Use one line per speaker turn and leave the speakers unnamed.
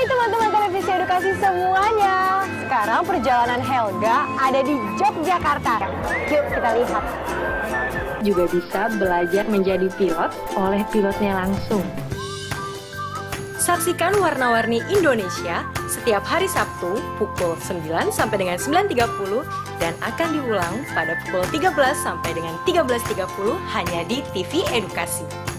Hai teman-teman televisi edukasi semuanya. Sekarang perjalanan Helga ada di Yogyakarta. Yuk kita lihat.
Juga bisa belajar menjadi pilot oleh pilotnya langsung.
Saksikan Warna-Warni Indonesia setiap hari Sabtu pukul 9 sampai dengan 9.30 dan akan diulang pada pukul 13 sampai dengan 13.30 hanya di TV Edukasi.